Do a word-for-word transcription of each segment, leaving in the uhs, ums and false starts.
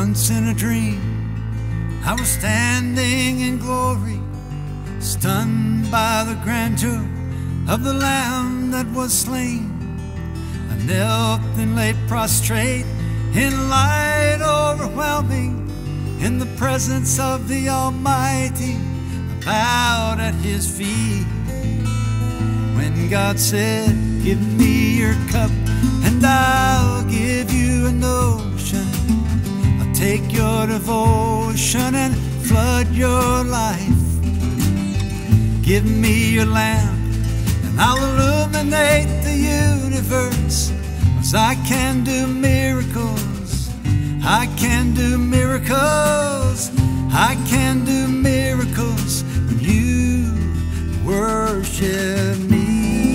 Once in a dream, I was standing in glory, stunned by the grandeur of the Lamb that was slain. I knelt and lay prostrate in light overwhelming, in the presence of the Almighty. I bowed at His feet. When God said, "Give me your cup and I'll give you an ocean. I'll take your devotion and flood your life. Give me your lamp and I'll illuminate the universe. 'Cause I can do miracles, I can do miracles, I can do miracles when you worship me."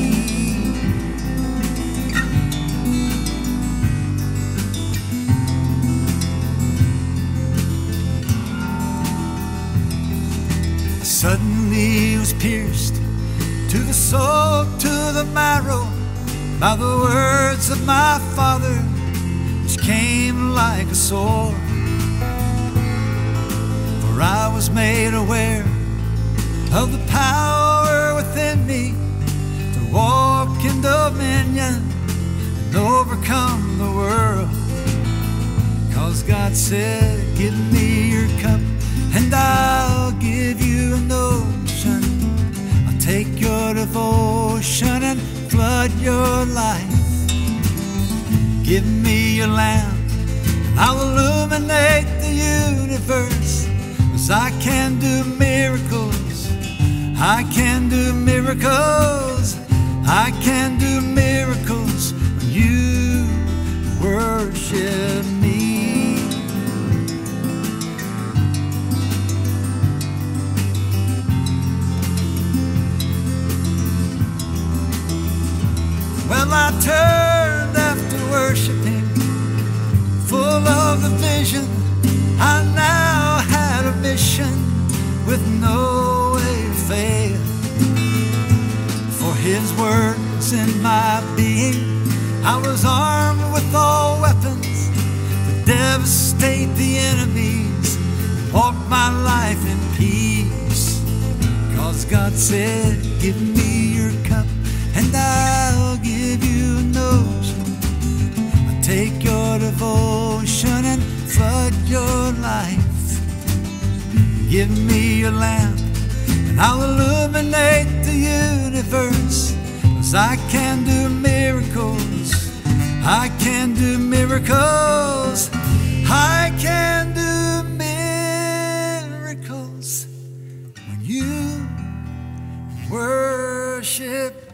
Suddenly was pierced to the soul, to the marrow, by the words of my Father, which came like a sword. For I was made aware of the power within me to walk in dominion and overcome the world. 'Cause God said, "Give me your cup and I'll give you an ocean. I'll take your devotion and flood your life. Give me your lamp and I'll illuminate the universe. 'Cause I can do miracles, I can do miracles, I can do miracles when you worship me." Well, I turned after worshiping, full of the vision. I now had a mission with no way to fail. For His words in my being, I was armed with all weapons to devastate the enemies and walk my life in peace. 'Cause God said, "Give me your cup and I'll give you an ocean. I'll take your devotion and flood your life. Give me your lamp and I'll illuminate the universe. 'Cause I can do miracles, I can do miracles, I can do miracles when you worship